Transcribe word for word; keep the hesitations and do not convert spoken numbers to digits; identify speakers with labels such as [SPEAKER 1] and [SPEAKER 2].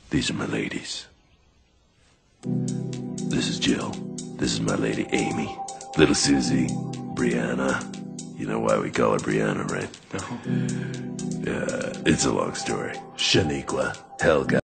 [SPEAKER 1] These are my ladies. This is Jill. This is my lady Amy. Little Susie. Brianna. You know why we call her Brianna, right? No. Uh, it's a long story. Shaniqua. Helga.